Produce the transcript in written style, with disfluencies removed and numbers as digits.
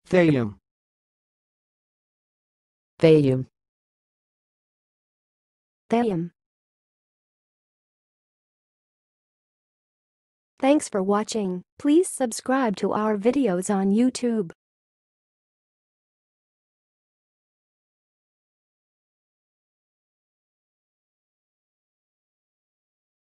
Theyyam. Theyyam. Theyyam. Thanks for watching. Please subscribe to our videos on YouTube.